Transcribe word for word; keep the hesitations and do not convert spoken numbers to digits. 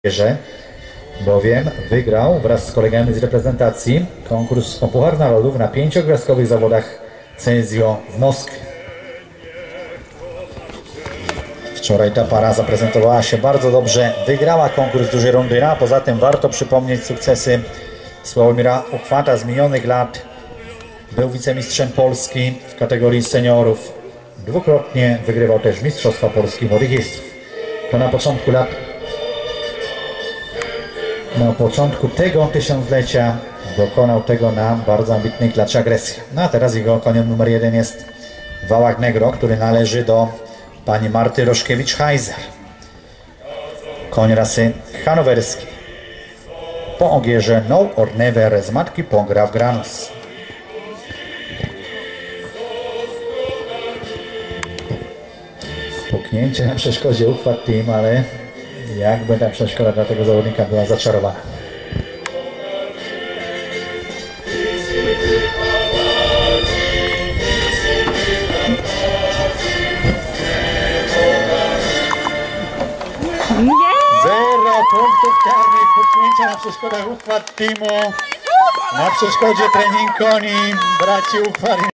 Wierzę, bowiem wygrał wraz z kolegami z reprezentacji konkurs o Puchar Narodów na pięciogwiazdkowych zawodach Cezio w Moskwie. Wczoraj ta para zaprezentowała się bardzo dobrze, wygrała konkurs dużej rundy, a poza tym warto przypomnieć sukcesy Sławomira Uchwata z minionych lat. Był wicemistrzem Polski w kategorii seniorów. Dwukrotnie wygrywał też Mistrzostwa Polski Młodych Jeźdźców. To na początku lat Na początku tego tysiąclecia dokonał tego na bardzo ambitnej klaczy Agresja. No a teraz jego koniem numer jeden jest Wałach Negro, który należy do pani Marty Roszkiewicz-Heiser. Koń rasy hanowerskiej. Po ogierze No or Never z matki Pograf Granus. Puknięcie na przeszkodzie Uchwat Team, ale jakby ta przeszkoda dla tego zawodnika była zaczarowana. Zero punktów karnych, puknięcia na przeszkodach Uchwat Teamu. Na przeszkodzie trening koni braci Uchwat.